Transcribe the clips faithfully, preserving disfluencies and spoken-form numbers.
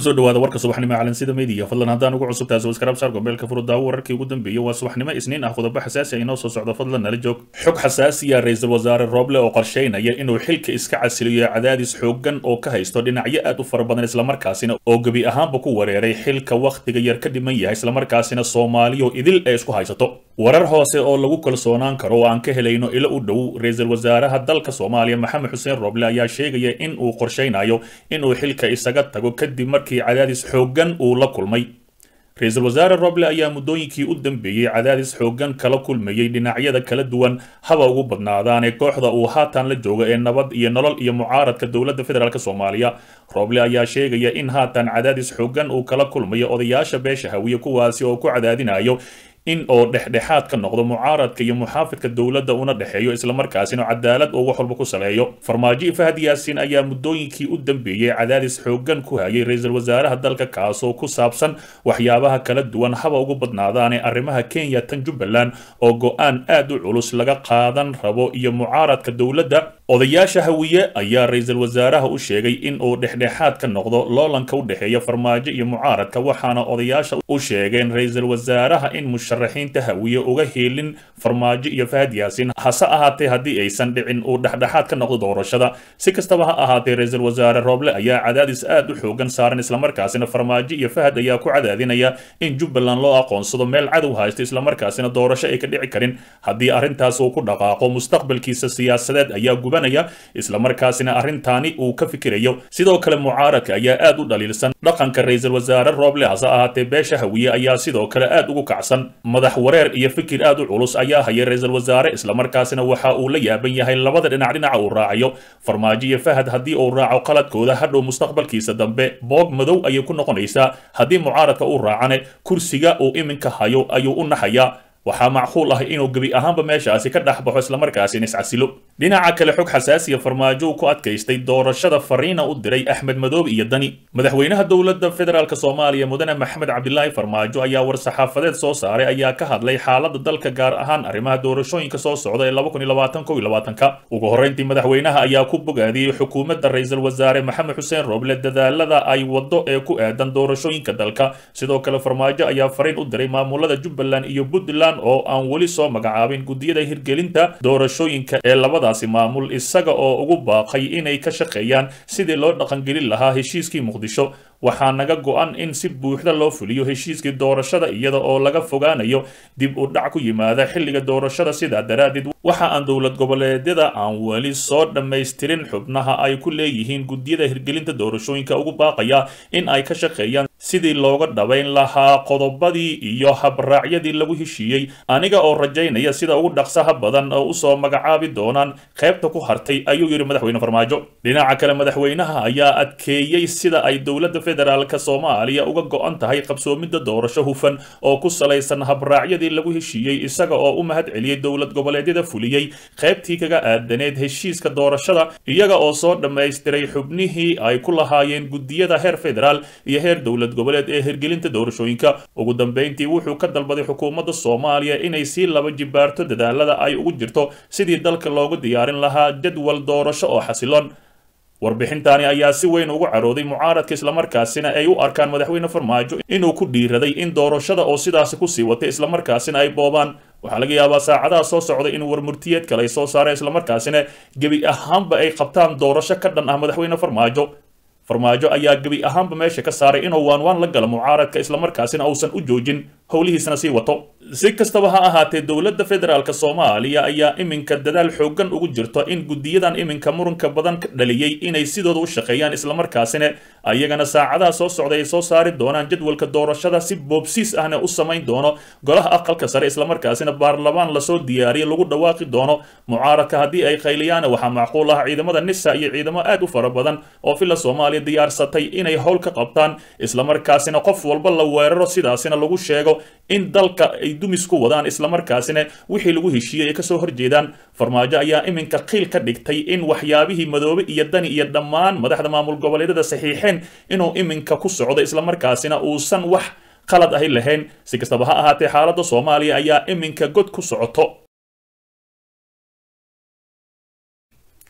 kusoo dhawaada warka subaxnimo calansida media fadlan haddaan ugu cusub taasi waskarab saar gobeelka furudda wararkii ugu dambeeyay waa subaxnimo isniin ah qodobo xasaasi ah inoo soo socdo fadlan nala joog xog xasaasi ah ra'iisul wasaare Roble oo qorsheynaya inuu xilka iska casiliyo cadaadis xooggan oo ka haysto dhinacyo aad u fara badan isla markaasina oo gabi ahaanba ku wareeray xilka waqtiga yar ka dhiman yahay isla markaasina Soomaaliya idil ay isku haysato warar hoose oo lagu kalsoonaan karo oo aan ka helayno ila u dhow ra'iisul wasaaraha dalka Soomaaliya Maxamed Xuseen Roble ayaa sheegaya in uu qorsheynayo inuu xilka isaga tago kadib markii cadaadis xooggan uu la kulmay ra'iisul wasaare Roble ayaa muddooyinkii u dambeeyay cadaadis xooggan kala kulmayay dhinacyada kala duwan haba ugu badnaadaan ee kooxda uu haatan la joogo ee nabad iyo nolol iyo mucaaradka dowladda federaalka Soomaaliya Roble ayaa sheegaya in haatan cadaadis xooggan uu kala kulmayo odayaasha beesha hawiye kuwaasi oo ku cadaadinayo in oo dhexdhexaad ka noqdo mucaaradka iyo muxaafidka dowladda una dhaxeeyo isla markaasina cadaalad oo wax walba ku saleeyo farmaajo Fahad Yaasin ayaa muddooyinkii u dambeeyay cadaadis xooggan ku hayay ra'iisul wasaaraha dalka kaas oo ku saabsan waxyaabaha kala duwan haba ugu badnaadaan ee arrimaha Kenya tan Jubbaland oo go'aan aad u culus laga qaadan rabo iyo mucaaradka dowladda odayaasha hawiye ayaa ra'iisul wasaaraha u sheegay in uu dhexdhexaad ka noqdo loolanka u dhaxeeya farmaajo iyo mucaaradka waxaana odayaasha u sheegeen ra'iisul wasaaraha in musharaxiinta hawiye uga heelin farmaajo iyo Fahad Yaasin hase ahaatee haddii aysan dhicin uu dhexdhexaad ka noqdo doorashada si kastaba ha ahaatee ra'iisul wasaare Roble ayaa cadaadis aad u xoogan saaran isla markaasina farmaajo iyo Fahad ayaa ku cadaadinaya in Jubbaland loo aqoonsado meel cadow haysto isla markaasina doorasho ay ka dhici karin haddii arrintaas uu ku dhaqaaqo mustaqbalkiisa siyaasadeed ayaa gubanaya isla markaasina arrintaani uu ka fikirayo sidoo kale mucaaradka ayaa aad u dhaliilsan dhaqanka ra'iisul wasaare Roble hase ahaatee beesha hawiye ayaa sidoo kale aad ugu kacsan madax wareer iyo fikir aad u culus ayaa hayay ra'iisul wasaare isla markaasina waxa uu la yaaban yahay labada dhinac dhinaca uu raacayo farmaajo iyo Fahad haddii uu raaco qaladkooda hadhow mustaqbalkiisa dambe boog madow ayay ku noqonaysaa haddii mucaaradka uu raacane kursiga uu iminka hayo ayuu u naxayaa waxaa macquul ah inuu gabi ahaanba meeshaasi ka dhaxbaxo isla markaasina iscasilo dhinaca kale xog xasaasi ah farmaajo ku adkaystay doorashada fariina u diray Axmed Madoobe iyo Dani madaxweynaha dowladda federaalka Soomaaliya mudane Maxamed Cabdilaahi Farmaajo ayaa war saxaafadeed soo saaray ayaa ka hadlay xaaladda dalka gaar ahaan arrimaha doorashooyinka soo socda ee laba kun iyo labaatan iyo labaatan ka ugu horeyntii madaxweynaha ayaa ku bogaadiyay xukuumadda ra'iisul wasaare Maxamed Xuseen Roble dadaalada ay wado ee ku aadan doorashooyinka dalka sidoo kale Farmaajo ayaa fariin u diray maamulada Jubbaland iyo Puntland oo aan wali soo magacaabin gudiyada hirgelinta doorashooyinka ee labadaasi maamul isaga oo ugu baaqay inay ka shaqeeyaan sidii loo dhaqangelin lahaa heshiiskii Muqdisho waxaa naga go'an in si buuxda loo fuliyo heshiiskii doorashada iyada oo laga fogaanayo dib u dhac ku yimaada xilliga doorashada sida daraadid waxa aan dowlad goboleedyada aan wali soo dhameystirin xubnaha ay ku leeyihiin gudiyada hirgelinta doorashooyinka ugu baaqaya in ay ka shaqeeyaan sidii looga dhabayn lahaa qodobadii iyo habraacyadii lagu heshiiyey aniga oo rajaynaya sida ugu dhaqsaha badan oo u soo magacaabi doonaan qaybta ku hartay ayuu yiri madaxweyne Farmaajo dhinaca kale madaxweynaha ayaa adkeeyay sida ay dowladda federaalka Soomaaliya uga go'an tahay qabsoomida doorasho hufan oo ku salaysan habraacyadii lagu heshiiyey isaga oo u mahad celiyay dowlad goboleedyada fuliyay qaybtii kaga aadaneed heshiiska doorashada iyaga oo soo dhameystiray xubnihii ay ku lahaayeen gudiyada heer federaal iyo heer dowlad goboleed ee hirgelinta doorashooyinka ugu dambeyntii wuxuu ka dalbaday xukuumadda Soomaaliya inay si laba jibaarto dadaalada ay ugu jirto sidii dalka loogu diyaarin lahaa jadwal doorasho oo xasiloon warbixintani ayaa si weyn ugu carooday mucaaradka isla markaasina ay u arkaan madaxweyne Farmaajo inuu ku dhiiraday in doorashada oo sidaas ku sii watay isla markaasina ay boobaan waxaa laga yaabaa saacadaha soo socda in warmurtiyeed kale ay soo saareen isla markaasina gabi ahaanba ay qabtaan doorasho ka dhan ah madaxweyne Farmaajo farmaajo ayaa gabi ahaanba meesha ka saaray inuu waan waan la galo mucaaradka isla markaasina uusan u joojin howlihiisana sii wato si kastaba ha ahaatee dowladda federaalka Soomaaliya ayaa iminka dadaal xooggan ugu jirto in gudiyadan iminka muranka badan ka dhaliyay inay sidooda u shaqeeyaan isla markaasina ayagana saacadaha soo socda ay soo saari doonaan jadwalka doorashada si boobsiis ahna u samayn doono golaha aqalka sare isla markaasina baarlamaan la soo diyaariyay lagu dhawaaqi doono mucaaradka haddii ay qayliyaan waxa macquul ah ciidamada nisa iyo ciidamo aad u fara badan oo fila Soomaaliya diyaarsatay inay howl ka qabtaan isla markaasina qof walba la weeraro sidaasina lagu sheego in dalka ay dumis ku wadaan isla markaasina wixii lagu heshiiyay ay ka soo horjeedaan Farmaajo ayaa iminka qiil ka dhigtay in waxyaabihii Madoobe iyo Dani iyo dhammaan madaxda maamul goboleedyada saxiixeen inuu iminka ku socdo isla markaasina uusan wax qalad ahi lahayn si kastaba ha ahaatee xaaladda Soomaaliya ayaa iminka god ku socoto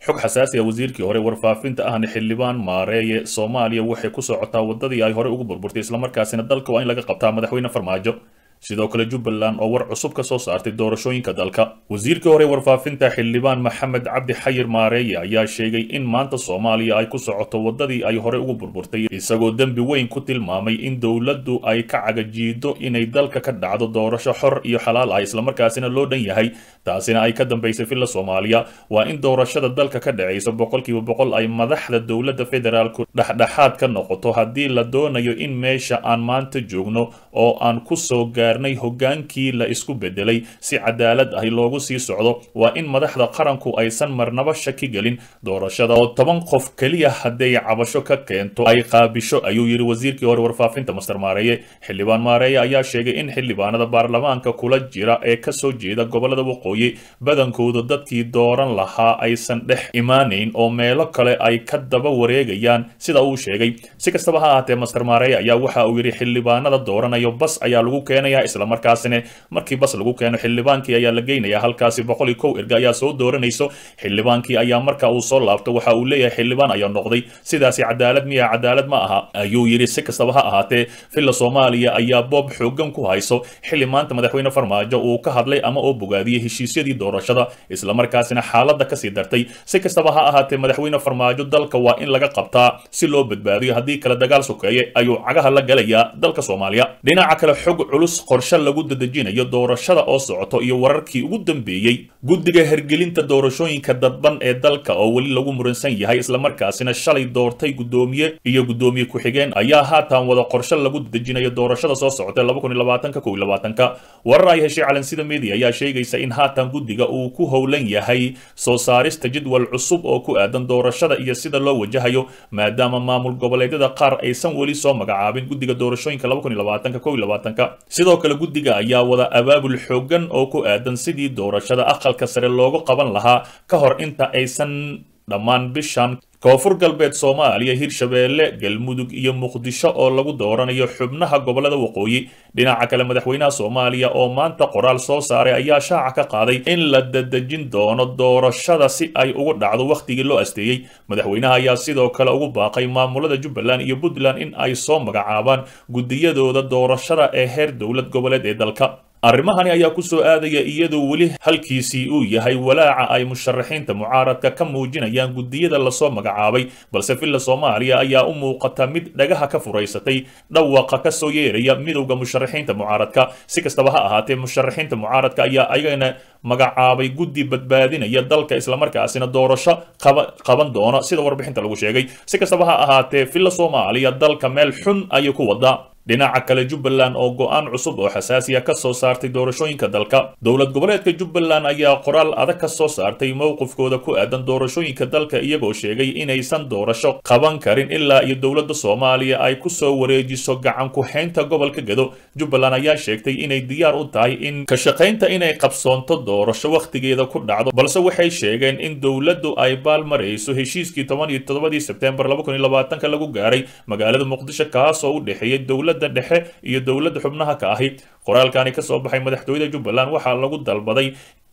xog xasaasi ah wasiirkii hore warfaafinta ahna xildhibaan maareeye Soomaaliya waxay ku socotaa wadadii ay hore ugu burburtay isla markaasina dalka waa in laga qabtaa madaxweyne Farmaajo sidoo kale Jubbaland oo war cusub ka soo saartay doorashooyinka dalka wasiirkii hore warfaafinta xildhibaan Maxamed Cabdi Xayir Maareeye ayaa sheegay in maanta Soomaaliya ay ku socoto wadadii ay hore ugu burburtay isagoo dambi weyn ku tilmaamay in dawladdu ay ka cagajiido inay dalka ka dhacdo doorasho xor iyo xalaal ah isla markaasina loo dhan yahay taasina ay ka dambeysay filla Soomaaliya waa in doorashada dalka ka dhacaysa boqolkiiba boqol ay madaxda dawladda federaalku dhaxdhaxaad ka noqoto haddii la doonayo in meesha aan maanta joogno oo aan ku soo gaarnay hogaankii la isku bedelay si cadaalad ah loogu sii socdo waa in madaxda qaranku aysan marnaba shaki gelin doorashada oo toban qof kaliya haday cabasho ka keento ay qaabisho ayuu yiri wasiirkii hore warfaafinta Master Maareeye xildhibaan Maareeye ayaa sheegay in xildhibaanada baarlamaanka kula jira ee ka soo jeeda gobolada waqooyi badankooda dadkii dooran lahaa aysan dhex imaaneyn oo meelo kale ay ka daba wareegayaan sida uu sheegay si kastaba ha ahaatee Master Maareeye ayaa waxa uu yiri xildhibaanada dooranayo bas ayaa lagu keenayaa isla markaasina markii bas lagu keeno xildhibaankii ayaa la geynayaa halkaasi boqol iyo kow erga ayaa soo dooranayso xildhibaankii ayaa marka uu soo laabto waxa uu leeyahay xildhibaan ayaa noqday sidaasi cadaalad miya cadaalad ma aha ayuu yiri si kastaba ha ahaatee filla Soomaaliya ayaa boob xoogan ku hayso xilli maanta madaxweyne Farmaajo uu ka hadlay ama uu bogaadiyay heshiisyadii doorashada isla markaasina xaaladda ka sii dartay si kastaba ha ahaatee madaxweyne Farmaajo dalka waa in laga qabtaa si loo badbaadiyo haddii kala dagaal sokeeye ayuu cagaha la galayaa dalka Soomaaliya dhinaca kale xog culus qorshe lagu dadajinayo doorashada oo socoto iyo wararkii ugu dambeeyay guddiga hergelinta doorashooyinka dadban ee dalka oo wali lagu muransan yahay isla markaasina shalay doortay gudoomiye iyo gudoomiye ku xigeen ayaa haatan wada qorshe lagu dadajinayo doorashada soo socota laba kun iyo labaatan kow iyo labaatan warar ay heshay calansida media ayaa sheegaysa in haatan guddiga uu ku howlan yahay soo saarista jadwal cusub oo ku aadan doorashada iyo sida loo wajahayo maadaama maamul goboleedyada qaar aysan wali soo magacaabin guddiga doorashooyinka laba kun iyo labaatan kow iyo labaatan sidoo kale guddiga ayaa wada abaabul xoogan oo ku aadan sidii doorashada aqalka sare loogu qaban lahaa ka hor inta aysan dhammaan bishan koonfur galbeed Soomaaliya Hirshabeelle Galmudug iyo Muqdisho oo lagu dooranayo xubnaha gobolada waqooyi dhinaca kale madaxweynaha Soomaaliya oo maanta qoraal soo saaray ayaa shaaca ka qaaday in la dadajin doono doorashada si ay ugu dhacdo waqtigii loo asteeyay madaxweynaha ayaa sidoo kale ugu baaqay maamulada Jubbaland iyo Puntland in ay soo magacaabaan gudiyadooda doorashada ee heer dawlad goboleed ee dalka arrimahani ayaa ku soo aadaya iyadoo wali halkiisii uu yahay walaaca ay musharaxiinta mucaaradka ka muujinayaan gudiyada la soo magacaabay balse filla Soomaaliya ayaa u muuqata mid dhagaha ka furaysatay dhawaqa ka soo yeeraya midowga musharaxiinta mucaaradka si kastaba ha ahaatee musharaxiinta mucaaradka ayaa ayagana magacaabay guddi badbaadinaya dalka isla markaasina doorasho qaban doona sida warbixinta lagu sheegay si kastaba ha ahaatee filla Soomaaliya dalka meel xun ayuu ku wadaa dhinaca kale Jubbaland oo go'aan cusub oo xasaasi ah ka soo saartay doorashooyinka dalka dawlad goboleedka Jubbaland ayaa qoraal adag ka soo saartay mowqifkooda ku aadan doorashooyinka dalka iyagoo sheegay inaysan doorasho qaban karin ilaa iyo dawladda Soomaaliya ay ku soo wareejiso gacan ku haynta gobolka Gedo Jubbaland ayaa sheegtay inay diyaar u tahay in ka shaqaynta inay qabsoonto doorasho waqtigeeda ku dhacdo balse waxay sheegeen in dawladdu ay baalmareyso heshiiskii toban iyo toddobadii Sebtembar laba kun iyo labaatan lagu gaaray magaalada Muqdisho kaas oo u dhaxeeyay dawladda dhexe iyo dawladda xubnaha ka ahi qoraalkani ka soo baxay madaxtooyada Jubbaland waxa lagu dalbaday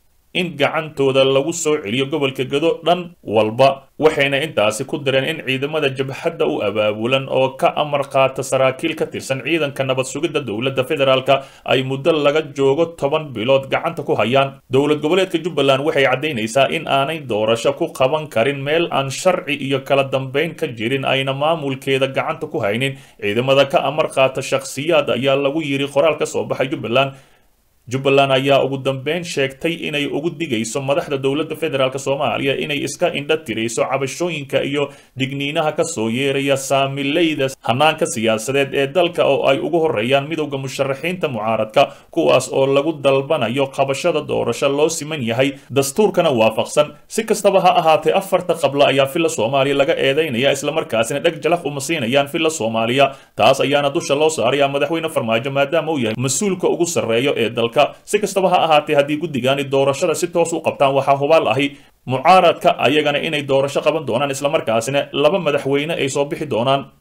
in gacantooda lagu soo celiyo gobolka Gedo dhan walba waxayna intaasi ku dareen in ciidamada jabhadda u abaabulan oo ka amar qaata saraakiil ka tirsan ciidanka nabad sugidda dawladda federaalka ay muddo laga joogo toban bilood gacanta ku hayaan dawlad goboleedka Jubbaland waxay cadeynaysaa in aanay doorasho ku qaban karin meel aan sharci iyo kala dambeyn ka jirin ayna maamulkeeda gacanta ku haynin ciidamada ka amar qaata shakhsiyaad ayaa lagu yiri qoraal ka soo baxay Jubbaland Jubbaland ayaa ugu dambeyn sheegtay inay ugu digayso madaxda dawladda federaalka Soomaaliya inay iska indha tirayso cabashooyinka iyo digniinaha ka soo yeeraya saamileyda hanaanka siyaasadeed ee dalka oo ay ugu horeeyaan midowga musharaxiinta mucaaradka kuwaas oo lagu dalbanayo qabashada doorasho loo siman yahay dastuurkana waafaqsan si kastaba ha ahaatee afarta qabla ayaa filla Soomaaliya laga eedeynaya isla markaasina dhag jalaq uma siinayaan filla Soomaaliya taas ayaana dusha loo saaraya madaxweyne Farmaajo maadaama uu yahay mas'uulka ugu sareeyo ee dalka si kastaba ha ahaatee haddii guddigani doorashada si toos u qabtaan waxaa hubaal ahi mucaaradka ayagana inay doorasho qaban doonaan isla markaasina laba madaxweyne ay soo bixi doonaan